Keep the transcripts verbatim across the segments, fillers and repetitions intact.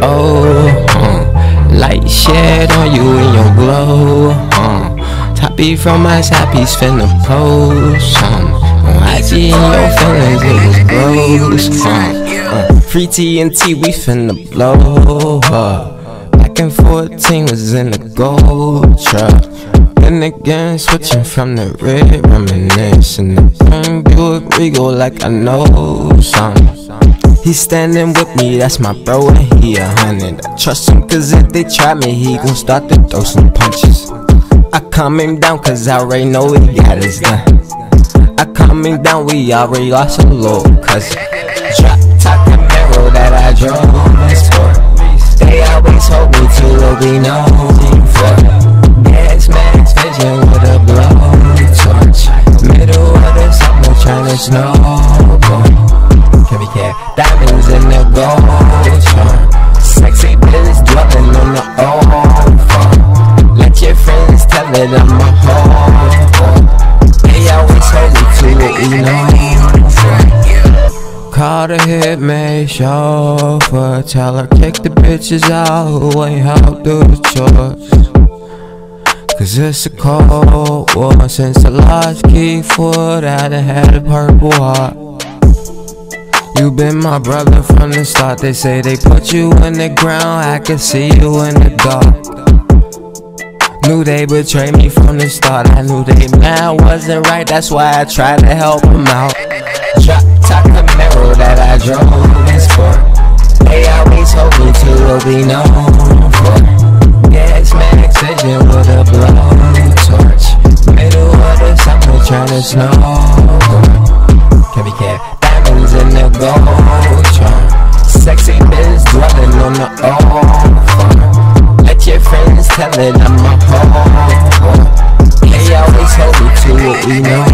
oh, uh, light shed on you in your glow, uh, top beat from my side piece finna post, um, on I G in your feelings it was gross, uh, uh, free T N T we finna blow, uh, back in fourteen was in the gold truck. Then again, switching from the red, reminiscing the green Buick Regal like I know something. He's standing with me, that's my bro, and he a hundred. I trust him, cause if they try me, he gon' start to throw some punches. I calm him down, cause I already know he got his gun. I calm him down, we already lost a little cousin. Drop top Camaro that I drove this for. They always hold me to what we know for. Gas max vision with a blow torch. Middle of the summer tryna snowboard. Heavy cat, diamonds in the gold charm. Sexy bitch dwelling on the old phone. Let your friends tell it I'm a hoe. They always hold me to what we know for. Call the hitman chauffeur, tell her kick the bitches out who ain't help do the chores. Cause it's a cold war since the lost key for that I had a purple heart. You been my brother from the start. They say they put you in the ground, I can see you in the dark. Knew they betrayed me from the start. I knew they man wasn't right, that's why I tried to help them out. Drop top Camaro that I drove this for. They always hold me to what we know for. Gas max vision with a blow torch. Middle of the summer tryna snowboard. Heavy cat, diamonds in the gold charm. Sexy bitch dwelling on the old phone. Let your friends tell it I'm a hoe. They always hold me to what we know.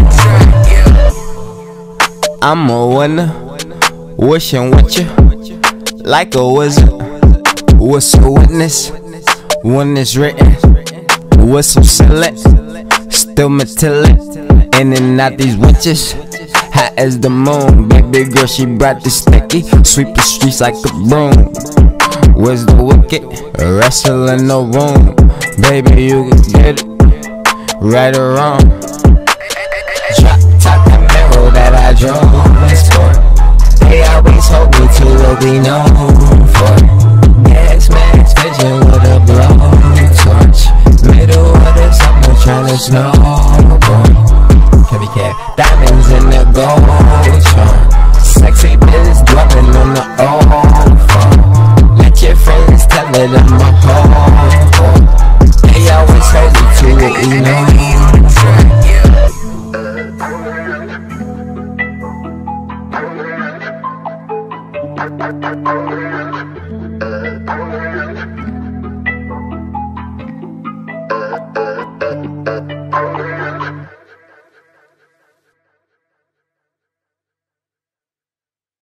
I'm a winner, wishing with you like a wizard. What's a witness? When it's written, whistle select, still metallic, in and out these witches, hot as the moon. Baby girl, she brought the sticky, sweep the streets like a broom. Where's the wicked? Wrestle in the room. Baby, you can get it, right or wrong. Drop top Camaro that I drove this for. They always hold me to what we know for. Gas max vision with a blow torch. Middle of the summer tryna snowboard. Heavy cat.